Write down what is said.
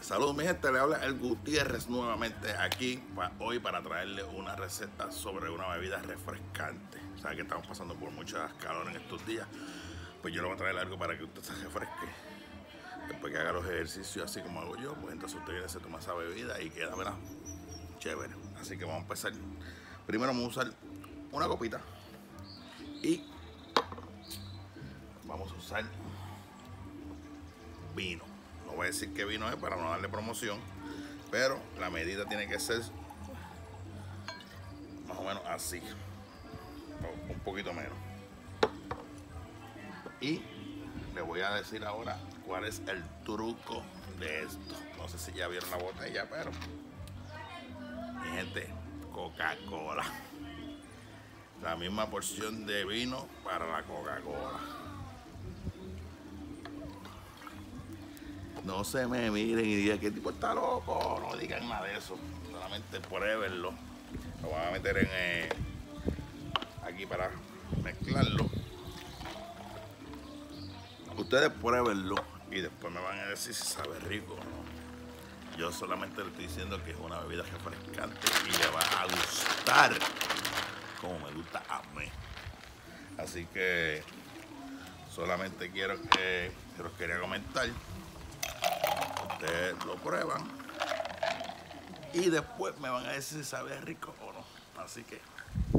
Saludos mi gente, le habla el Gutiérrez nuevamente aquí hoy para traerle una receta sobre una bebida refrescante. Saben que estamos pasando por muchas calor en estos días, pues yo le voy a traer algo para que usted se refresque. Después que haga los ejercicios así como hago yo, pues entonces usted viene, se toma esa bebida y queda, ¿verdad? Chévere. Así que vamos a empezar. Primero vamos a usar una copita y vamos a usar vino. No voy a decir qué vino es para no darle promoción, pero la medida tiene que ser más o menos así, un poquito menos. Y le voy a decir ahora cuál es el truco de esto. No sé si ya vieron la botella, pero mi gente, Coca-Cola. La misma porción de vino para la Coca-Cola. No se me miren y digan que el tipo está loco, no digan nada de eso, solamente pruébenlo. Lo voy a meter en aquí para mezclarlo. Ustedes pruébenlo y después me van a decir si sabe rico o no. Yo solamente le estoy diciendo que es una bebida refrescante y le va a gustar como me gusta a mí. Así que solamente quiero que se los quería comentar. Ustedes lo prueban y después me van a decir si sabe rico o no. Así que